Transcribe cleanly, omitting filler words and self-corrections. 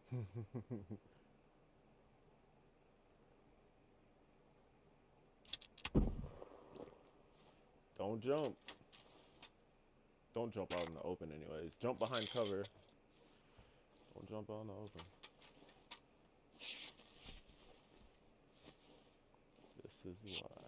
Don't jump. Don't jump out in the open anyways. Jump behind cover. Don't jump out in the open. This is why.